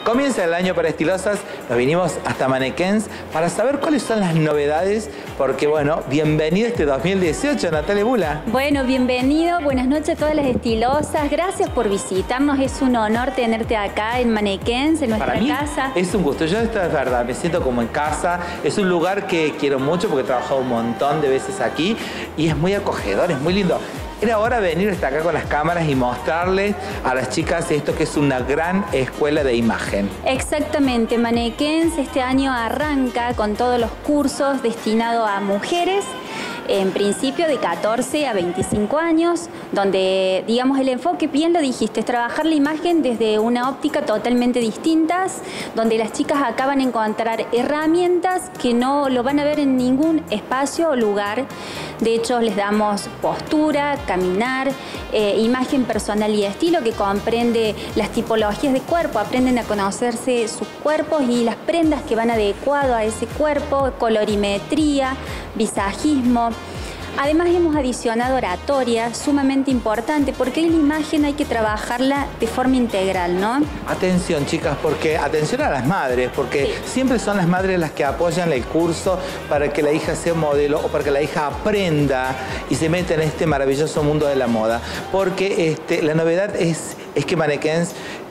Comienza el año para Estilosas, nos vinimos hasta Manequens para saber cuáles son las novedades, porque bueno, bienvenida este 2018, Natalia Bula. Bueno, bienvenido, buenas noches a todas las estilosas, gracias por visitarnos, es un honor tenerte acá en Manequens, en nuestra casa. Es un gusto, yo esto es verdad, me siento como en casa, es un lugar que quiero mucho porque he trabajado un montón de veces aquí y es muy acogedor, es muy lindo. Era hora de venir hasta acá con las cámaras y mostrarles a las chicas esto que es una gran escuela de imagen. Exactamente, Manequens este año arranca con todos los cursos destinados a mujeres, en principio de 14 a 25 años, donde, digamos, el enfoque, bien lo dijiste, es trabajar la imagen desde una óptica totalmente distinta, donde las chicas acá van a encontrar herramientas que no lo van a ver en ningún espacio o lugar. De hecho, les damos postura, caminar, imagen personal y estilo, que comprende las tipologías de cuerpo, aprenden a conocerse sus cuerpos y las prendas que van adecuado a ese cuerpo, colorimetría, visajismo. Además hemos adicionado oratoria, sumamente importante, porque la imagen hay que trabajarla de forma integral, ¿no? Atención, chicas, porque atención a las madres, porque siempre son las madres las que apoyan el curso para que la hija sea modelo o para que la hija aprenda y se meta en este maravilloso mundo de la moda. Porque la novedad es que Manequens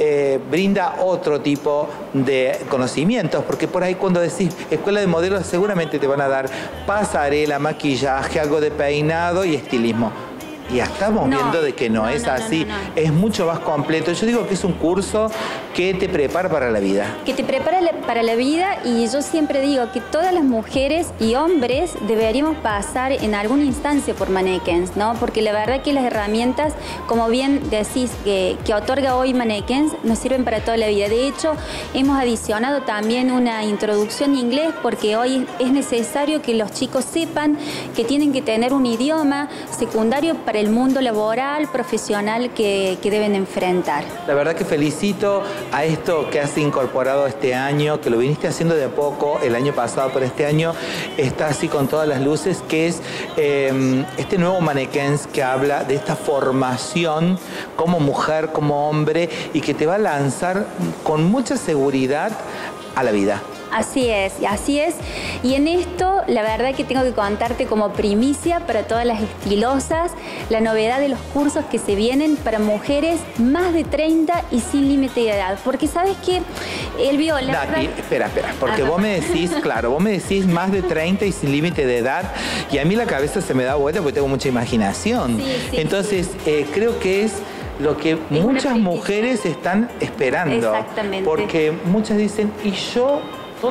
brinda otro tipo de conocimientos, porque por ahí cuando decís escuela de modelos seguramente te van a dar pasarela, maquillaje, algo de peinado y estilismo. Y ya estamos viendo de que no es así. Es mucho más completo. Yo digo que es un curso que te prepara para la vida. Que te prepara para la vida, y yo siempre digo que todas las mujeres y hombres deberíamos pasar en alguna instancia por Manequens, ¿no? Porque la verdad que las herramientas, como bien decís, que otorga hoy Manequens, nos sirven para toda la vida. De hecho, hemos adicionado también una introducción en inglés, porque hoy es necesario que los chicos sepan que tienen que tener un idioma secundario para el mundo laboral, profesional que deben enfrentar. La verdad que felicito a esto que has incorporado este año, que lo viniste haciendo de a poco el año pasado, pero este año está así con todas las luces, que es este nuevo Manequens que habla de esta formación como mujer, como hombre, y que te va a lanzar con mucha seguridad a la vida. Así es, así es. Y en esto, la verdad que tengo que contarte como primicia para todas las estilosas, la novedad de los cursos que se vienen para mujeres más de 30 y sin límite de edad. Porque ¿sabes qué? Nati, espera, porque vos me decís, claro, vos me decís más de 30 y sin límite de edad, y a mí la cabeza se me da vuelta porque tengo mucha imaginación. Sí, entonces, creo que es lo que muchas mujeres están esperando. Exactamente. Porque muchas dicen, ¿y yo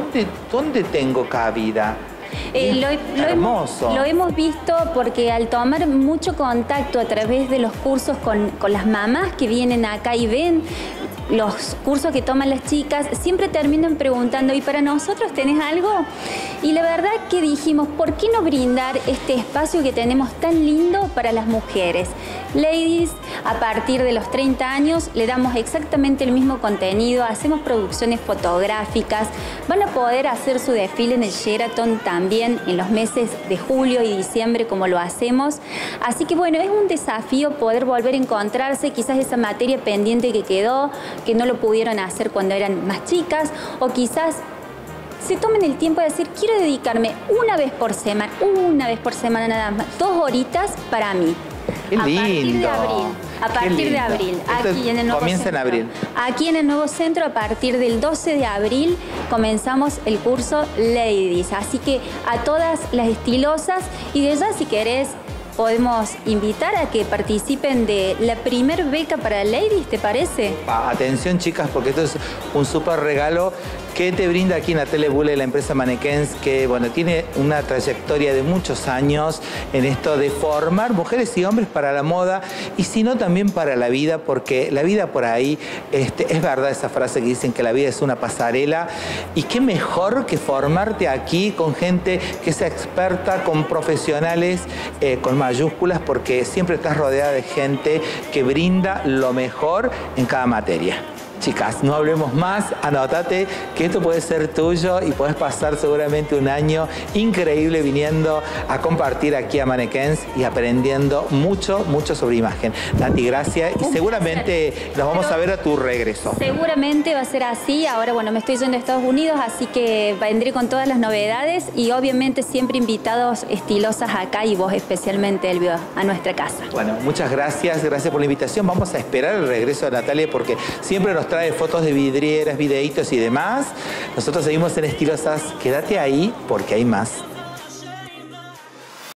dónde tengo cabida? Lo hemos visto porque al tomar mucho contacto a través de los cursos con las mamás que vienen acá y ven los cursos que toman las chicas, siempre terminan preguntando, ¿y para nosotros tenés algo? Y la verdad que dijimos, ¿por qué no brindar este espacio que tenemos tan lindo para las mujeres? Ladies, a partir de los 30 años le damos exactamente el mismo contenido, hacemos producciones fotográficas, van a poder hacer su desfile en el Sheraton también en los meses de julio y diciembre como lo hacemos. Así que bueno, es un desafío poder volver a encontrarse, quizás esa materia pendiente que quedó, que no lo pudieron hacer cuando eran más chicas, o quizás se tomen el tiempo de decir, quiero dedicarme una vez por semana nada más, 2 horitas para mí. ¡Qué lindo! A partir de abril, aquí en el nuevo comienza centro. En abril. Aquí en el nuevo centro, a partir del 12 de abril, comenzamos el curso Ladies. Así que a todas las estilosas, y de ya si querés, podemos invitar a que participen de la primer beca para Ladies, ¿te parece? Atención, chicas, porque esto es un súper regalo que te brinda aquí Natalia Bula y la empresa Manequens, que bueno, tiene una trayectoria de muchos años en esto de formar mujeres y hombres para la moda, y si no también para la vida, porque la vida por ahí, es verdad esa frase que dicen que la vida es una pasarela, y qué mejor que formarte aquí con gente que sea experta, con profesionales, con mayúsculas, porque siempre estás rodeada de gente que brinda lo mejor en cada materia. Chicas, no hablemos más, anótate que esto puede ser tuyo y puedes pasar seguramente un año increíble viniendo a compartir aquí a Mannequins y aprendiendo mucho sobre imagen. Nati, gracias y seguramente nos vamos a ver a tu regreso. Seguramente va a ser así. Ahora, bueno, me estoy yendo a Estados Unidos, así que vendré con todas las novedades y obviamente siempre invitados estilosas acá y vos especialmente, Elvio, a nuestra casa. Bueno, muchas gracias por la invitación. Vamos a esperar el regreso de Natalia porque siempre nos trae fotos de vidrieras, videitos y demás. Nosotros seguimos en Estilosas. Quédate ahí porque hay más.